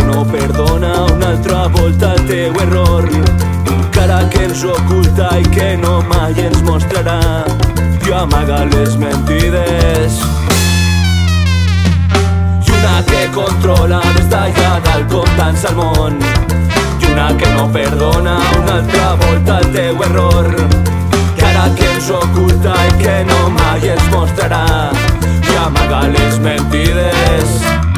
no perdona una altra volta el teu error, cara que ens oculta i que no mai ens mostrarà, que amaga les mentides. I una que controla des d'allà dalt comptant-se al món, i una que no perdona una altra volta el teu error, cara que ens oculta i que no mai ens mostrarà, que amaga les mentides.